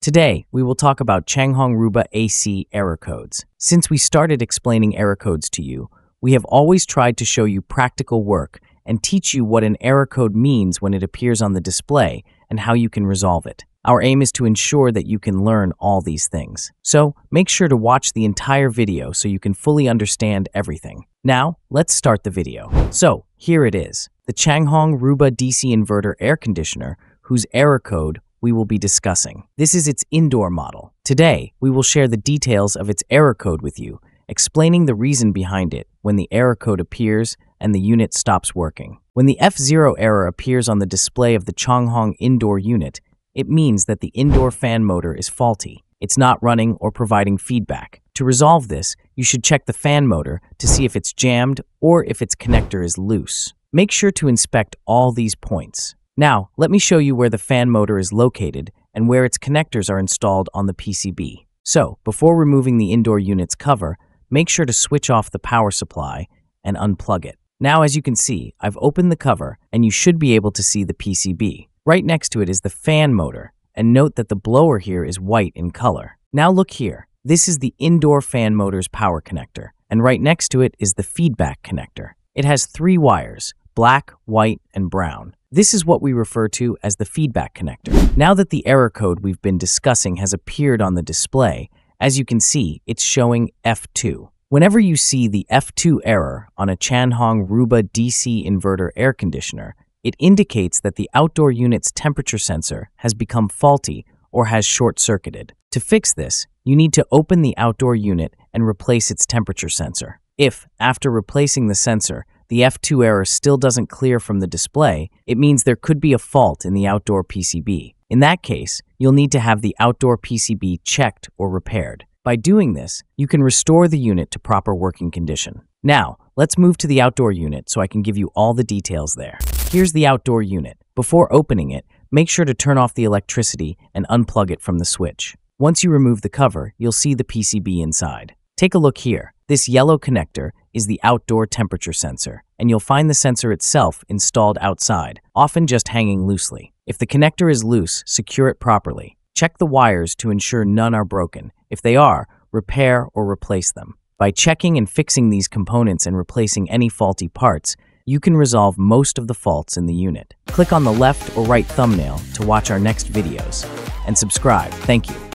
Today, we will talk about Changhong Ruba AC error codes. Since we started explaining error codes to you, we have always tried to show you practical work and teach you what an error code means when it appears on the display and how you can resolve it. Our aim is to ensure that you can learn all these things. So, make sure to watch the entire video so you can fully understand everything. Now, let's start the video. So, here it is, the Changhong Ruba DC inverter air conditioner, whose error code we will be discussing. This is its indoor model. Today, we will share the details of its error code with you, explaining the reason behind it when the error code appears and the unit stops working. When the F0 error appears on the display of the Changhong indoor unit, it means that the indoor fan motor is faulty. It's not running or providing feedback. To resolve this, you should check the fan motor to see if it's jammed or if its connector is loose. Make sure to inspect all these points. Now, let me show you where the fan motor is located and where its connectors are installed on the PCB. So, before removing the indoor unit's cover, make sure to switch off the power supply and unplug it. Now, as you can see, I've opened the cover and you should be able to see the PCB. Right next to it is the fan motor, and note that the blower here is white in color. Now look here. This is the indoor fan motor's power connector, and right next to it is the feedback connector. It has 3 wires, black, white, and brown. This is what we refer to as the feedback connector. Now that the error code we've been discussing has appeared on the display, as you can see, it's showing F2. Whenever you see the F2 error on a Changhong Ruba DC inverter air conditioner, it indicates that the outdoor unit's temperature sensor has become faulty or has short-circuited. To fix this, you need to open the outdoor unit and replace its temperature sensor. If, after replacing the sensor, the F2 error still doesn't clear from the display, it means there could be a fault in the outdoor PCB. In that case, you'll need to have the outdoor PCB checked or repaired. By doing this, you can restore the unit to proper working condition. Now, let's move to the outdoor unit so I can give you all the details there. Here's the outdoor unit. Before opening it, make sure to turn off the electricity and unplug it from the switch. Once you remove the cover, you'll see the PCB inside. Take a look here. This yellow connector is the outdoor temperature sensor, and you'll find the sensor itself installed outside, often just hanging loosely. If the connector is loose, secure it properly. Check the wires to ensure none are broken. If they are, repair or replace them. By checking and fixing these components and replacing any faulty parts, you can resolve most of the faults in the unit. Click on the left or right thumbnail to watch our next videos, and subscribe. Thank you.